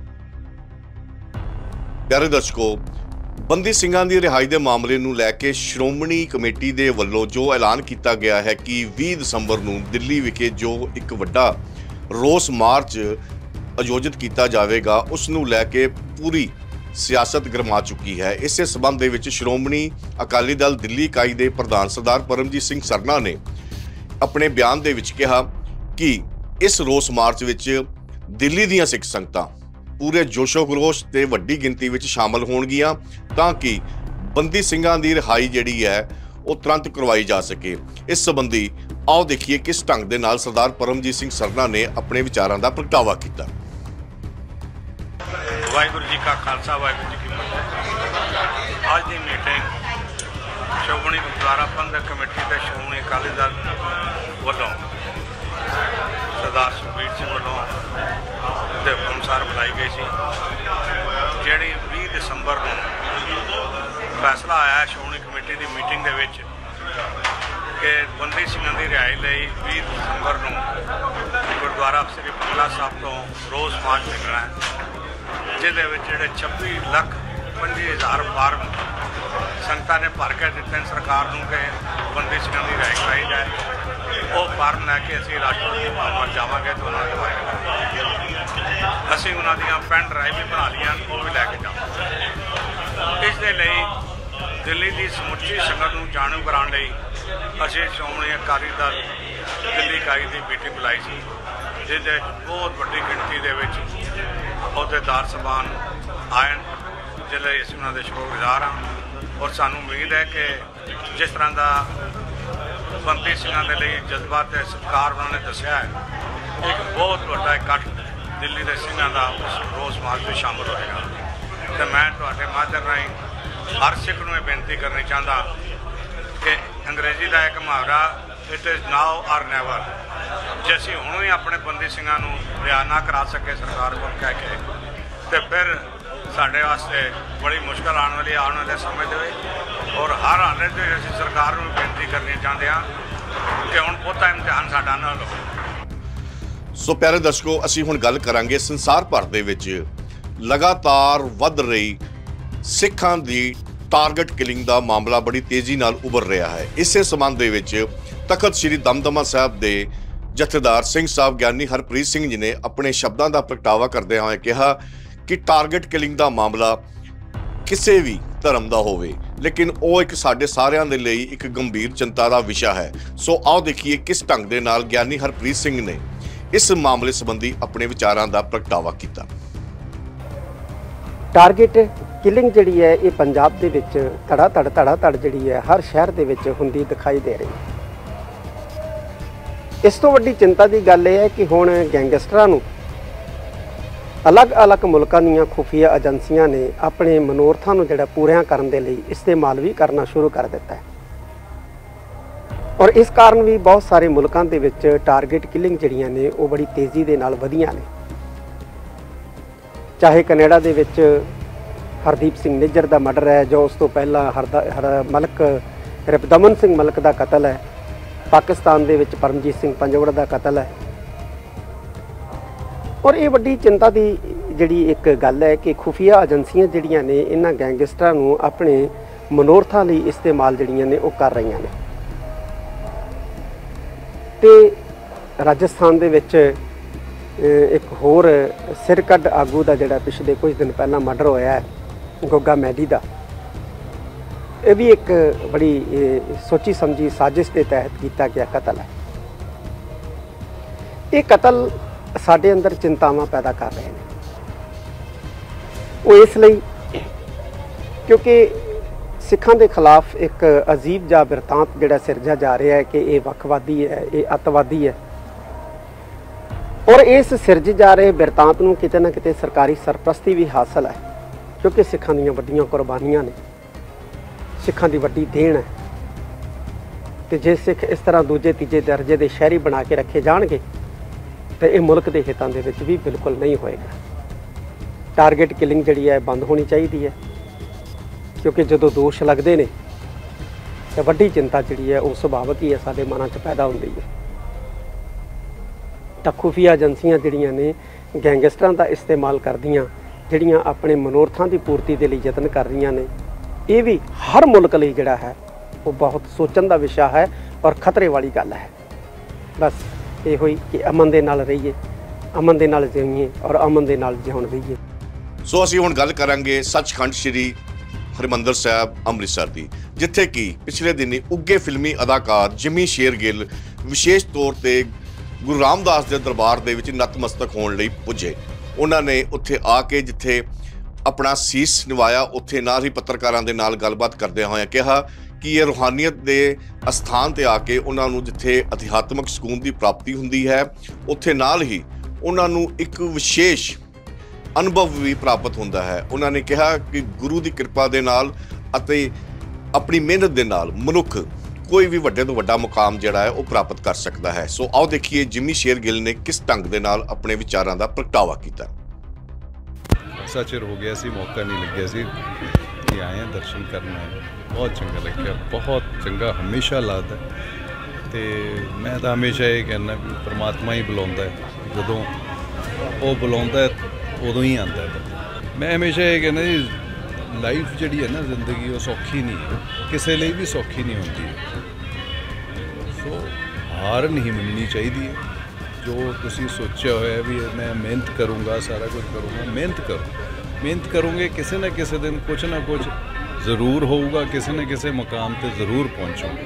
ਪਿਆਰੇ ਦਰਸ਼ਕੋ, ਬੰਦੀ ਸਿੰਘਾਂ ਦੀ ਰਿਹਾਈ ਦੇ ਮਾਮਲੇ ਨੂੰ ਲੈ ਕੇ ਸ਼੍ਰੋਮਣੀ ਕਮੇਟੀ ਦੇ ਵੱਲੋਂ ਜੋ ਐਲਾਨ ਕੀਤਾ ਗਿਆ ਹੈ ਕਿ 20 ਦਸੰਬਰ ਨੂੰ ਦਿੱਲੀ ਵਿਖੇ ਜੋ ਇੱਕ ਵੱਡਾ ਰੋਸ ਮਾਰਚ ਆਯੋਜਿਤ ਕੀਤਾ ਜਾਵੇਗਾ, ਉਸ ਨੂੰ ਲੈ ਕੇ ਪੂਰੀ ਸਿਆਸਤ ਗਰਮਾ ਚੁੱਕੀ ਹੈ। ਇਸੇ ਸਬੰਧ ਦੇ ਵਿੱਚ ਸ਼੍ਰੋਮਣੀ ਅਕਾਲੀ ਦਲ ਦਿੱਲੀ ਇਕਾਈ ਦੇ ਪ੍ਰਧਾਨ ਸਰਦਾਰ ਪਰਮਜੀਤ ਸਿੰਘ ਸਰਨਾ ਨੇ ਆਪਣੇ ਬਿਆਨ ਦੇ ਵਿੱਚ ਕਿਹਾ ਕਿ ਇਸ ਰੋਸ ਮਾਰਚ ਵਿੱਚ ਦਿੱਲੀ ਦੀਆਂ ਸਿੱਖ ਸੰਗਤਾਂ ਪੂਰੇ ਜੋਸ਼ੋ ਖਰੋਸ਼ ਤੇ ਵੱਡੀ ਗਿਣਤੀ ਵਿੱਚ ਸ਼ਾਮਲ ਹੋਣਗੀਆਂ ਤਾਂ ਕਿ ਬੰਦੀ ਸਿੰਘਾਂ ਦੀ ਰਿਹਾਈ ਜਿਹੜੀ ਹੈ ਉਹ ਤੁਰੰਤ ਕਰਵਾਈ ਜਾ ਸਕੇ। ਇਸ ਸੰਬੰਧੀ ਆਓ ਦੇਖੀਏ ਕਿਸ ਢੰਗ ਦੇ ਨਾਲ ਸਰਦਾਰ ਪਰਮਜੀਤ ਸਿੰਘ ਸਰਨਾ ਨੇ ਆਪਣੇ ਵਿਚਾਰਾਂ ਦਾ ਪ੍ਰਗਟਾਵਾ ਕੀਤਾ। ਵਾਹਿਗੁਰੂ ਜੀ ਕਾ ਖਾਲਸਾ, ਵਾਹਿਗੁਰੂ ਜੀ ਕੀ ਫਤਿਹ। ਅੱਜ ਦੀ ਮੀਟਿੰਗ ਸ਼੍ਰੋਮਣੀ ਗੁਰਦੁਆਰਾ ਪ੍ਰਬੰਧਕ ਕਮੇਟੀ ਤੇ ਸ਼੍ਰੋਮਣੀ ਅਕਾਲੀ ਦਲ ਵੱਲੋਂ ਸਰਦਾਰ ਸੁਖਬੀਰ ਸਿੰਘ ਵੱਲੋਂ ਦੇ ਹੁਕਮ ਅਨੁਸਾਰ ਬੁਲਾਈ ਗਈ ਸੀ, ਜਿਹੜੀ 20 ਦਸੰਬਰ ਨੂੰ ਫੈਸਲਾ ਆਇਆ ਸ਼੍ਰੋਮਣੀ ਕਮੇਟੀ ਦੀ ਮੀਟਿੰਗ ਦੇ ਵਿੱਚ ਕਿ ਬੰਦੀ ਸਿੰਘਾਂ ਦੀ ਰਿਹਾਈ ਲਈ 20 ਦਸੰਬਰ ਨੂੰ ਗੁਰਦੁਆਰਾ ਸ੍ਰੀ ਬੰਗਲਾ ਸਾਹਿਬ ਤੋਂ ਰੋਸ ਮਾਰਚ ਨਿਕਲਣਾ ਹੈ, ਜਿਹਦੇ ਵਿੱਚ ਜਿਹੜੇ 26,25,000 ਫਾਰਮ ਸੰਗਤਾਂ ਨੇ ਭਰ ਕੇ ਦਿੱਤੇ ਨੇ ਸਰਕਾਰ ਨੂੰ ਕਿ ਬੰਦੀ ਸਿੰਘਾਂ ਦੀ ਰਿਹਾਈ ਕਰਾਈ ਜਾਏ। ਉਹ ਫਾਰਮ ਲੈ ਕੇ ਅਸੀਂ ਰਾਸ਼ਟਰਪਤੀ ਭਵਨ ਜਾਵਾਂਗੇ ਤੇ ਉਹਨਾਂ ਦੇ ਬਾਰੇ ਅਸੀਂ ਉਹਨਾਂ ਦੀਆਂ ਪੈਨ ਡਰਾਈਵ ਵੀ ਬਣਾ ਲਈਆਂ, ਉਹ ਵੀ ਲੈ ਕੇ ਜਾਵਾਂਗੇ। ਇਸ ਦੇ ਲਈ ਦਿੱਲੀ ਦੀ ਸਮੁੱਚੀ ਸੰਗਤ ਨੂੰ ਜਾਣੂ ਕਰਾਉਣ ਲਈ ਅਸੀਂ ਸ਼੍ਰੋਮਣੀ ਅਕਾਲੀ ਦਲ ਦਿੱਲੀ ਇਕਾਈ ਦੀ ਮੀਟਿੰਗ ਬੁਲਾਈ ਸੀ, ਜਿਹਦੇ ਬਹੁਤ ਵੱਡੀ ਗਿਣਤੀ ਦੇ ਵਿੱਚ ਅਹੁਦੇਦਾਰ ਸਭਾਨ ਆਏ, ਜਿਸ ਲਈ ਅਸੀਂ ਉਹਨਾਂ ਦੇ ਸ਼ੁਕਰਗੁਜ਼ਾਰ ਹਾਂ। ਔਰ ਸਾਨੂੰ ਉਮੀਦ ਹੈ ਕਿ ਜਿਸ ਤਰ੍ਹਾਂ ਦਾ ਬੰਦੀ ਸਿੰਘਾਂ ਦੇ ਲਈ ਜਜ਼ਬਾ ਤੇ ਸਤਿਕਾਰ ਉਹਨਾਂ ਨੇ ਦੱਸਿਆ ਹੈ, ਇੱਕ ਬਹੁਤ ਵੱਡਾ ਇਕੱਠ ਦਿੱਲੀ ਦੇ ਸਿੰਘਾਂ ਦਾ ਉਸ ਰੋਸ ਮਾਰਚ ਵਿੱਚ ਸ਼ਾਮਲ ਹੋਏਗਾ। ਤੇ ਮੈਂ ਤੁਹਾਡੇ ਮਾਧਿਅਮ ਰਾਹੀਂ ਹਰ ਸਿੱਖ ਨੂੰ ਇਹ ਬੇਨਤੀ ਕਰਨੀ ਚਾਹੁੰਦਾ ਕਿ ਅੰਗਰੇਜ਼ੀ ਦਾ ਇੱਕ ਮੁਹਾਵਰਾ ਇਟ ਇਜ਼ ਨਾਓ ਔਰ ਨੈਵਰ, ਜੇ ਅਸੀਂ ਹੁਣ ਵੀ ਆਪਣੇ ਬੰਦੀ ਸਿੰਘਾਂ ਨੂੰ ਰਿਹਾਅ ਨਾ ਕਰਾ ਸਕੇ ਸਰਕਾਰ ਕੋਲ ਕਹਿ ਕੇ, ਤੇ ਫਿਰ ਸਾਡੇ ਵਾਸਤੇ ਬੜੀ ਮੁਸ਼ਕਲ ਆਉਣ ਵਾਲੇ ਸਮੇਂ ਦੇ ਵਿੱਚ। ਔਰ ਹਰ ਹਾਲਤ ਵਿੱਚ ਅਸੀਂ ਸਰਕਾਰ ਨੂੰ ਬੇਨਤੀ ਕਰਨੀ ਚਾਹੁੰਦੇ ਹਾਂ ਕਿ ਹੁਣ ਬਹੁਤਾ ਇਮਤਿਹਾਨ ਸਾਡਾ ਨਾ ਲਓ। ਸੋ ਪਿਆਰੇ ਦਰਸ਼ਕੋ, ਅਸੀਂ ਹੁਣ ਗੱਲ ਕਰਾਂਗੇ ਸੰਸਾਰ ਭਰ ਦੇ ਵਿੱਚ ਲਗਾਤਾਰ ਵੱਧ ਰਹੀ ਸਿੱਖਾਂ ਦੀ ਟਾਰਗੇਟ ਕਿਲਿੰਗ ਦਾ ਮਾਮਲਾ ਬੜੀ ਤੇਜ਼ੀ ਨਾਲ ਉੱਭਰ ਰਿਹਾ ਹੈ। ਇਸੇ ਸੰਬੰਧ ਦੇ ਵਿੱਚ ਤਖਤ ਸ੍ਰੀ ਦਮਦਮਾ ਸਾਹਿਬ ਦੇ ਜਥੇਦਾਰ ਸਿੰਘ ਸਾਹਿਬ ਗਿਆਨੀ ਹਰਪ੍ਰੀਤ ਸਿੰਘ ਜੀ ਨੇ ਆਪਣੇ ਸ਼ਬਦਾਂ ਦਾ ਪ੍ਰਗਟਾਵਾ ਕਰਦਿਆਂ ਹੋਏ ਕਿਹਾ ਕਿ ਟਾਰਗੇਟ ਕਿਲਿੰਗ ਦਾ ਮਾਮਲਾ ਕਿਸੇ ਵੀ ਧਰਮ ਦਾ ਹੋਵੇ, ਲੇਕਿਨ ਉਹ ਇੱਕ ਸਾਡੇ ਸਾਰਿਆਂ ਦੇ ਲਈ ਇੱਕ ਗੰਭੀਰ ਚਿੰਤਾ ਦਾ ਵਿਸ਼ਾ ਹੈ। ਸੋ ਆਓ ਦੇਖੀਏ ਕਿਸ ਢੰਗ ਦੇ ਨਾਲ ਗਿਆਨੀ ਹਰਪ੍ਰੀਤ ਸਿੰਘ ਨੇ ਇਸ ਮਾਮਲੇ ਸੰਬੰਧੀ ਆਪਣੇ ਵਿਚਾਰਾਂ ਦਾ ਪ੍ਰਗਟਾਵਾ ਕੀਤਾ। ਟਾਰਗੇਟ ਕਿਲਿੰਗ ਜਿਹੜੀ ਹੈ ਇਹ ਪੰਜਾਬ ਦੇ ਵਿੱਚ ਧੜਾ ਧੜ ਜਿਹੜੀ ਹੈ ਹਰ ਸ਼ਹਿਰ ਦੇ ਵਿੱਚ ਹੁੰਦੀ ਦਿਖਾਈ ਦੇ ਰਹੀ ਹੈ। ਇਸ ਤੋਂ ਵੱਡੀ ਚਿੰਤਾ ਦੀ ਗੱਲ ਇਹ ਹੈ ਕਿ ਹੁਣ ਗੈਂਗਸਟਰਾਂ ਨੂੰ ਅਲੱਗ-ਅਲੱਗ ਮੁਲਕਾਂ ਦੀਆਂ ਖੁਫੀਆ ਏਜੰਸੀਆਂ ਨੇ ਆਪਣੇ ਮਨੋਰਥਾਂ ਨੂੰ ਜਿਹੜਾ ਪੂਰਿਆਂ ਕਰਨ ਦੇ ਲਈ ਇਸਤੇਮਾਲ ਵੀ ਕਰਨਾ ਸ਼ੁਰੂ ਕਰ ਦਿੱਤਾ ਹੈ। ਔਰ ਇਸ ਕਾਰਨ ਵੀ ਬਹੁਤ ਸਾਰੇ ਮੁਲਕਾਂ ਦੇ ਵਿੱਚ ਟਾਰਗੇਟ ਕਿਲਿੰਗ ਜਿਹੜੀਆਂ ਨੇ ਉਹ ਬੜੀ ਤੇਜ਼ੀ ਦੇ ਨਾਲ ਵਧੀਆਂ ਨੇ। ਚਾਹੇ ਕੈਨੇਡਾ ਦੇ ਵਿੱਚ ਹਰਦੀਪ ਸਿੰਘ ਨਿੱਜਰ ਦਾ ਮਰਡਰ ਹੈ, ਜੋ ਉਸ ਤੋਂ ਪਹਿਲਾਂ ਮਲਕ ਰਿਪਦਮਨ ਸਿੰਘ ਮਲਕ ਦਾ ਕਤਲ ਹੈ, ਪਾਕਿਸਤਾਨ ਦੇ ਵਿੱਚ ਪਰਮਜੀਤ ਸਿੰਘ ਪੰਜਵੜ ਦਾ ਕਤਲ ਹੈ। ਔਰ ਇਹ ਵੱਡੀ ਚਿੰਤਾ ਦੀ ਜਿਹੜੀ ਇੱਕ ਗੱਲ ਹੈ ਕਿ ਖੁਫੀਆ ਏਜੰਸੀਆਂ ਜਿਹੜੀਆਂ ਨੇ ਇਹਨਾਂ ਗੈਂਗਸਟਰਾਂ ਨੂੰ ਆਪਣੇ ਮਨੋਰਥਾਂ ਲਈ ਇਸਤੇਮਾਲ ਜਿਹੜੀਆਂ ਨੇ ਉਹ ਕਰ ਰਹੀਆਂ ਨੇ। ਤੇ ਰਾਜਸਥਾਨ ਦੇ ਵਿੱਚ ਇੱਕ ਹੋਰ ਸਿਰਕੱਢ ਆਗੂ ਦਾ ਜਿਹੜਾ ਪਿਛਲੇ ਕੁਝ ਦਿਨ ਪਹਿਲਾਂ ਮਰਡਰ ਹੋਇਆ ਹੈ, ਗੋਗਾ ਮੈਡੀ ਦਾ, ਇਹ ਵੀ ਇੱਕ ਬੜੀ ਸੋਚੀ ਸਮਝੀ ਸਾਜ਼ਿਸ਼ ਦੇ ਤਹਿਤ ਕੀਤਾ ਗਿਆ ਕਤਲ ਹੈ। ਇਹ ਕਤਲ ਸਾਡੇ ਅੰਦਰ ਚਿੰਤਾਵਾਂ ਪੈਦਾ ਕਰ ਰਹੇ ਨੇ। ਉਹ ਇਸ ਲਈ ਕਿਉਂਕਿ ਸਿੱਖਾਂ ਦੇ ਖਿਲਾਫ ਇੱਕ ਅਜੀਬ ਜਿਹਾ ਬਿਰਤਾਂਤ ਜਿਹੜਾ ਸਿਰਜਿਆ ਜਾ ਰਿਹਾ ਹੈ ਕਿ ਇਹ ਵੱਖਵਾਦੀ ਹੈ, ਇਹ ਅੱਤਵਾਦੀ ਹੈ। ਔਰ ਇਸ ਸਿਰਜੇ ਜਾ ਰਹੇ ਬਿਰਤਾਂਤ ਨੂੰ ਕਿਤੇ ਨਾ ਕਿਤੇ ਸਰਕਾਰੀ ਸਰਪ੍ਰਸਤੀ ਵੀ ਹਾਸਲ ਹੈ, ਕਿਉਂਕਿ ਸਿੱਖਾਂ ਦੀਆਂ ਵੱਡੀਆਂ ਕੁਰਬਾਨੀਆਂ ਨੇ, ਸਿੱਖਾਂ ਦੀ ਵੱਡੀ ਦੇਣ ਹੈ। ਤੇ ਜੇ ਸਿੱਖ ਇਸ ਤਰ੍ਹਾਂ ਦੂਜੇ ਤੀਜੇ ਦਰਜੇ ਦੇ ਸ਼ਹਿਰੀ ਬਣਾ ਕੇ ਰੱਖੇ ਜਾਣਗੇ ਤੇ ਇਹ ਮੁਲਕ ਦੇ ਹਿੱਤਾਂ ਦੇ ਵਿੱਚ ਵੀ ਬਿਲਕੁਲ ਨਹੀਂ ਹੋਏਗਾ। ਟਾਰਗੇਟ ਕਿਲਿੰਗ ਜਿਹੜੀ ਹੈ ਬੰਦ ਹੋਣੀ ਚਾਹੀਦੀ ਹੈ, ਕਿਉਂਕਿ ਜਦੋਂ ਦੋਸ਼ ਲੱਗਦੇ ਨੇ ਤਾਂ ਵੱਡੀ ਚਿੰਤਾ ਜਿਹੜੀ ਹੈ ਉਹ ਸੁਭਾਵਿਕ ਹੀ ਹੈ ਸਾਡੇ ਮਨਾਂ 'ਚ ਪੈਦਾ ਹੁੰਦੀ ਹੈ। ਤਾਂ ਖੁਫੀਆ ਏਜੰਸੀਆਂ ਜਿਹੜੀਆਂ ਨੇ ਗੈਂਗਸਟਰਾਂ ਦਾ ਇਸਤੇਮਾਲ ਕਰਦੀਆਂ, ਜਿਹੜੀਆਂ ਆਪਣੇ ਮਨੋਰਥਾਂ ਦੀ ਪੂਰਤੀ ਦੇ ਲਈ ਯਤਨ ਕਰ ਰਹੀਆਂ ਨੇ, ਇਹ ਵੀ ਹਰ ਮੁਲਕ ਲਈ ਜਿਹੜਾ ਹੈ ਉਹ ਬਹੁਤ ਸੋਚਣ ਦਾ ਵਿਸ਼ਾ ਹੈ ਔਰ ਖਤਰੇ ਵਾਲੀ ਗੱਲ ਹੈ। ਬਸ ਇਹੋ ਹੀ ਕਿ ਅਮਨ ਦੇ ਨਾਲ ਰਹੀਏ, ਅਮਨ ਦੇ ਨਾਲ ਜੀਈਏ ਔਰ ਅਮਨ ਦੇ ਨਾਲ ਜਿਉਣ ਦਈਏ। ਸੋ ਅਸੀਂ ਹੁਣ ਗੱਲ ਕਰਾਂਗੇ ਸੱਚਖੰਡ ਸ੍ਰੀ ਹਰਿਮੰਦਰ ਸਾਹਿਬ ਅੰਮ੍ਰਿਤਸਰ ਦੀ, ਜਿੱਥੇ ਕਿ ਪਿਛਲੇ ਦਿਨੀ ਉੱਘੇ ਫਿਲਮੀ ਅਦਾਕਾਰ ਜਿਮੀ ਸ਼ੇਰਗਿੱਲ ਵਿਸ਼ੇਸ਼ ਤੌਰ ਤੇ ਗੁਰੂ ਰਾਮਦਾਸ ਦੇ ਦਰਬਾਰ ਦੇ ਵਿੱਚ ਨਤਮਸਤਕ ਹੋਣ ਲਈ ਪੁੱਜੇ। ਉਹਨਾਂ ਨੇ ਉੱਥੇ ਆ ਕੇ ਜਿੱਥੇ ਆਪਣਾ ਸੀਸ ਨਿਵਾਇਆ, ਉੱਥੇ ਨਾਲ ਹੀ ਪੱਤਰਕਾਰਾਂ ਦੇ ਨਾਲ ਗੱਲਬਾਤ ਕਰਦਿਆਂ ਹੋਇਆਂ ਕਿਹਾ ਕਿ ਇਹ ਰੂਹਾਨੀਅਤ ਦੇ ਅਸਥਾਨ ਤੇ ਆ ਕੇ ਉਹਨਾਂ ਨੂੰ ਜਿੱਥੇ ਅਧਿਆਤਮਿਕ ਸਕੂਨ ਦੀ ਪ੍ਰਾਪਤੀ ਹੁੰਦੀ ਹੈ, ਉੱਥੇ ਨਾਲ ਹੀ ਉਹਨਾਂ ਨੂੰ ਇੱਕ ਵਿਸ਼ੇਸ਼ ਅਨੁਭਵ ਵੀ ਪ੍ਰਾਪਤ ਹੁੰਦਾ ਹੈ। ਉਹਨਾਂ ਨੇ ਕਿਹਾ ਕਿ ਗੁਰੂ ਦੀ ਕਿਰਪਾ ਦੇ ਨਾਲ ਅਤੇ ਆਪਣੀ ਮਿਹਨਤ ਦੇ ਨਾਲ ਮਨੁੱਖ ਕੋਈ ਵੀ ਵੱਡੇ ਤੋਂ ਵੱਡਾ ਮੁਕਾਮ ਜਿਹੜਾ ਹੈ ਉਹ ਪ੍ਰਾਪਤ ਕਰ ਸਕਦਾ ਹੈ। ਸੋ ਆਓ ਦੇਖੀਏ ਜਿਮੀ ਸ਼ੇਰਗਿੱਲ ਨੇ ਕਿਸ ਢੰਗ ਦੇ ਨਾਲ ਆਪਣੇ ਵਿਚਾਰਾਂ ਦਾ ਪ੍ਰਗਟਾਵਾ ਕੀਤਾ। ਚਿਰ ਹੋ ਗਿਆ ਸੀ, ਮੌਕਾ ਨਹੀਂ ਲੱਗਿਆ ਸੀ ਕਿ ਆਏ ਦਰਸ਼ਨ ਕਰਨ ਆਏ। ਬਹੁਤ ਚੰਗਾ ਲੱਗਿਆ, ਬਹੁਤ ਚੰਗਾ ਹਮੇਸ਼ਾ ਲੱਗਦਾ। ਤੇ ਮੈਂ ਤਾਂ ਹਮੇਸ਼ਾ ਇਹ ਕਹਿੰਦਾ ਵੀ ਪਰਮਾਤਮਾ ਹੀ ਬੁਲਾਉਂਦਾ ਹੈ, ਜਦੋਂ ਉਹ ਬੁਲਾਉਂਦਾ ਉਦੋਂ ਹੀ ਆਉਂਦਾ। ਮੈਂ ਹਮੇਸ਼ਾ ਇਹ ਕਹਿੰਦਾ ਜੀ, ਲਾਈਫ ਜਿਹੜੀ ਹੈ ਨਾ, ਜ਼ਿੰਦਗੀ ਉਹ ਸੌਖੀ ਨਹੀਂ ਹੈ, ਕਿਸੇ ਲਈ ਵੀ ਸੌਖੀ ਨਹੀਂ ਹੁੰਦੀ। ਸੋ ਹਾਰ ਨਹੀਂ ਮੰਨਣੀ ਚਾਹੀਦੀ ਹੈ। ਜੋ ਤੁਸੀਂ ਸੋਚਿਆ ਹੋਇਆ ਵੀ ਮੈਂ ਮਿਹਨਤ ਕਰੂੰਗਾ, ਸਾਰਾ ਕੁਝ ਕਰੂੰਗਾ, ਮਿਹਨਤ ਕਰੋ। ਮਿਹਨਤ ਕਰੋਗੇ ਕਿਸੇ ਨਾ ਕਿਸੇ ਦਿਨ ਕੁਛ ਨਾ ਕੁਛ ਜ਼ਰੂਰ ਹੋਊਗਾ, ਕਿਸੇ ਨਾ ਕਿਸੇ ਮੁਕਾਮ ਤੇ ਜ਼ਰੂਰ ਪਹੁੰਚੋਗੇ।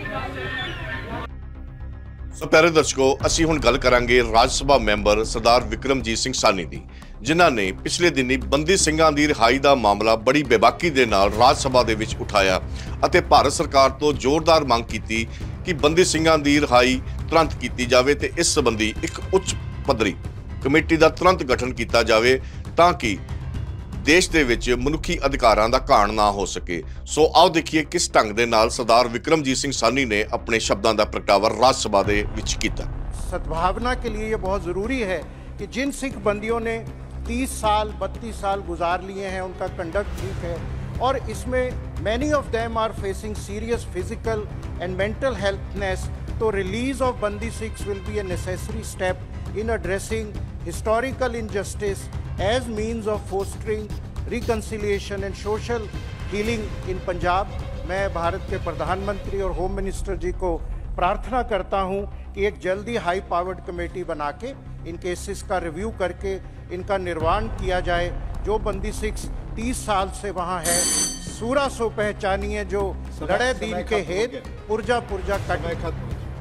ਸੋ ਪਿਆਰੇ ਦਰਸ਼ਕੋ, ਅਸੀਂ ਹੁਣ ਗੱਲ ਕਰਾਂਗੇ ਰਾਜ ਸਭਾ ਮੈਂਬਰ ਸਰਦਾਰ ਵਿਕਰਮਜੀਤ ਸਿੰਘ ਸਾਨੀ ਦੀ, ਜਿਨ੍ਹਾਂ ਨੇ ਪਿਛਲੇ ਦਿਨੀ ਬੰਦੀ ਸਿੰਘਾਂ ਦੀ ਰਿਹਾਈ ਦਾ ਮਾਮਲਾ ਬੜੀ ਬੇਬਾਕੀ ਦੇ ਨਾਲ ਰਾਜ ਸਭਾ ਦੇ ਵਿੱਚ ਉਠਾਇਆ ਅਤੇ ਭਾਰਤ ਸਰਕਾਰ ਤੋਂ ਜ਼ੋਰਦਾਰ ਮੰਗ ਕੀਤੀ ਕਿ ਬੰਦੀ ਸਿੰਘਾਂ ਦੀ ਰਿਹਾਈ ਤੁਰੰਤ ਕੀਤੀ ਜਾਵੇ ਤੇ ਇਸ ਸੰਬੰਧੀ ਇੱਕ ਉੱਚ ਪੱਧਰੀ ਕਮੇਟੀ ਦਾ ਤੁਰੰਤ ਗਠਨ ਕੀਤਾ ਜਾਵੇ ਤਾਂ ਕਿ ਦੇਸ਼ ਦੇ ਵਿੱਚ ਮਨੁੱਖੀ ਅਧਿਕਾਰਾਂ ਦਾ ਘਾਣ ਨਾ ਹੋ ਸਕੇ। ਸੋ ਆਓ ਦੇਖੀਏ ਕਿਸ ਢੰਗ ਦੇ ਨਾਲ ਸਰਦਾਰ ਵਿਕਰਮਜੀਤ ਸਿੰਘ ਸਾਨੀ ਨੇ ਆਪਣੇ ਸ਼ਬਦਾਂ ਦਾ ਪ੍ਰਗਟਾਵਾ ਰਾਜ ਸਭਾ ਦੇ ਵਿੱਚ ਕੀਤਾ। सद्भावना के लिए ये बहुत ज़रूरी है कि जिन सिख बंदियों ने 30 साल 32 साल गुजार लिए हैं उनका कंडक्ट ठीक है, और इसमें many of them are facing serious physical and mental healthness. तो release of bandi Sikhs will be a necessary step in addressing historical injustice as means of fostering reconciliation and social healing in Punjab. मैं भारत के प्रधानमंत्री और home minister जी को प्रार्थना करता हूं कि एक जल्दी हाई पावर्ड कमेटी बना के इन केसेस का रिव्यू करके इनका निर्वाण किया जाए। जो बंदी सिख्स 30 साल से वहाँ है, सूरा सो पहचानिए जो लड़े दीन के हेत पुरजा पुरजा कट।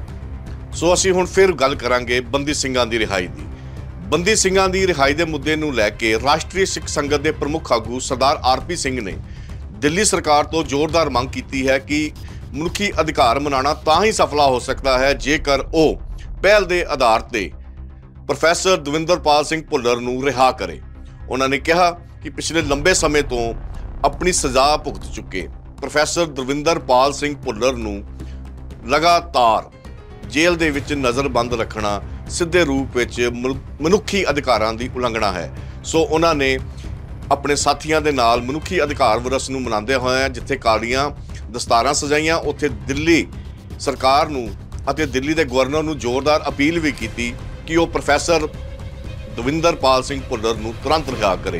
ਸੋ ਅਸੀਂ ਹੁਣ ਫਿਰ ਗੱਲ ਕਰਾਂਗੇ ਬੰਦੀ ਸਿੰਘਾਂ ਦੀ ਰਿਹਾਈ ਦੀ। ਬੰਦੀ ਸਿੰਘਾਂ ਦੀ ਰਿਹਾਈ ਦੇ ਮੁੱਦੇ ਨੂੰ ਲੈ ਕੇ ਰਾਸ਼ਟਰੀ ਸਿੱਖ ਸੰਗਤ ਦੇ ਪ੍ਰਮੁੱਖ ਆਗੂ ਸਰਦਾਰ ਆਰਪੀ ਸਿੰਘ ਨੇ ਦਿੱਲੀ ਸਰਕਾਰ ਤੋਂ ਜ਼ੋਰਦਾਰ ਮੰਗ ਕੀਤੀ ਹੈ ਕਿ ਮਨੁੱਖੀ ਅਧਿਕਾਰ ਮਨਾਉਣਾ ਤਾਂ ਹੀ ਸਫਲਾ ਹੋ ਸਕਦਾ ਹੈ ਜੇਕਰ ਉਹ ਪਹਿਲ ਦੇ ਆਧਾਰ ਤੇ ਪ੍ਰੋਫੈਸਰ ਦਵਿੰਦਰਪਾਲ ਸਿੰਘ ਭੁੱਲਰ ਨੂੰ ਰਿਹਾ ਕਰੇ। ਉਹਨਾਂ ਨੇ ਕਿਹਾ ਕਿ ਪਿਛਲੇ ਲੰਬੇ ਸਮੇਂ ਤੋਂ ਆਪਣੀ ਸਜ਼ਾ ਭੁਗਤ ਚੁੱਕੇ ਪ੍ਰੋਫੈਸਰ ਦਵਿੰਦਰਪਾਲ ਸਿੰਘ ਭੁੱਲਰ ਨੂੰ ਲਗਾਤਾਰ ਜੇਲ੍ਹ ਦੇ ਵਿੱਚ ਨਜ਼ਰਬੰਦ ਰੱਖਣਾ ਸਿੱਧੇ ਰੂਪ ਵਿੱਚ ਮਨੁੱਖੀ ਅਧਿਕਾਰਾਂ ਦੀ ਉਲੰਘਣਾ ਹੈ। ਸੋ ਉਹਨਾਂ ਨੇ ਆਪਣੇ ਸਾਥੀਆਂ ਦੇ ਨਾਲ ਮਨੁੱਖੀ ਅਧਿਕਾਰ ਦਿਵਸ ਨੂੰ ਮਨਾਉਂਦੇ ਹੋਏ ਜਿੱਥੇ ਕਾਲੀਆਂ ਦਸਤਾਰਾਂ ਸਜਾਈਆਂ, ਉੱਥੇ ਦਿੱਲੀ ਸਰਕਾਰ ਨੂੰ ਅਤੇ ਦਿੱਲੀ ਦੇ ਗਵਰਨਰ ਨੂੰ ਜ਼ੋਰਦਾਰ ਅਪੀਲ ਵੀ ਕੀਤੀ ਕਿ ਉਹ ਪ੍ਰੋਫੈਸਰ ਦਵਿੰਦਰਪਾਲ ਸਿੰਘ ਭੁੱਲਰ ਨੂੰ तुरंत रिहा करे।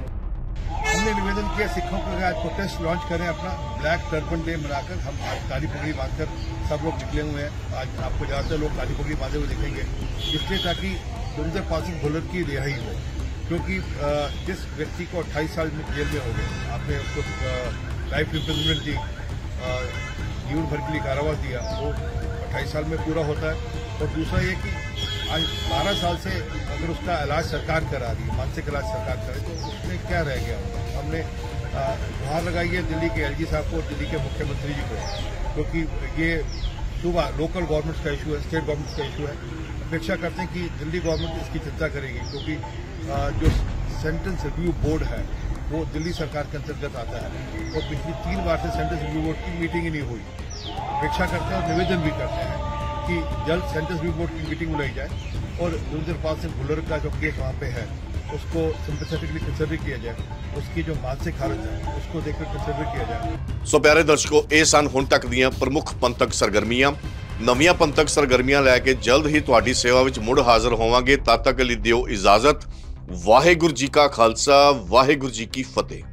हमने निवेदन किया सिखों को आज प्रोटेस्ट लॉन्च करें, अपना ब्लैक टर्बन डे मनाकर। हम आज काली पगड़ी बांधकर सब लोग निकले हुए हैं। आज आपको ज़्यादातर लोग काली पगड़ी बांधे हुए दिखेंगे, इसलिए ताकि दविंदरपाल सिंह भुल्लर की रिहाई हो। क्योंकि जिस व्यक्ति को 28 साल में जेल में हो गए, आपने उसको लाइफ इम्प्रिजनमेंट दी, जीवन भर के लिए कारावास दिया, वो 28 साल में पूरा होता है। और दूसरा ये कि आज 12 साल से अगर उसका इलाज सरकार करा रही है, मानसिक इलाज सरकार करे, तो उसमें क्या रह गया? हमने गुहार लगाई है दिल्ली के एलजी साहब को और दिल्ली के मुख्यमंत्री जी को, क्योंकि ये सुबह लोकल गवर्नमेंट्स का इशू है, स्टेट गवर्नमेंट्स का इशू है। अपेक्षा करते हैं कि दिल्ली गवर्नमेंट इसकी चिंता करेगी, क्योंकि जो सेंटेंस रिव्यू बोर्ड है वो दिल्ली सरकार के अंतर्गत आता है और पिछली 3 बार से सेंटेंस रिव्यू बोर्ड की मीटिंग ही नहीं हुई। अपेक्षा करते हैं और निवेदन भी करते हैं कि जल्द सेंटेंस रिव्यू बोर्ड की मीटिंग बुलाई जाए और दविंदरपाल सिंह भुल्लर का जो केस वहाँ पे है उसको सिंपैथेटिकली कंसिडर किया जाए, उसकी जो मानसिक हालत है उसको देखकर कंसिडर किया जाए। सो प्यारे दर्शकों, ये सन हुण तक दीआं प्रमुख पंथक सरगर्मियां। नवीं पंथक सरगर्मियां लैके जल्द ही तुहाडी सेवा विच मुड़ हाज़र होवांगे। तद तक लई दिओ इजाजत। वाहिगुरू जी का खालसा, वाहिगुरू जी की फतेह।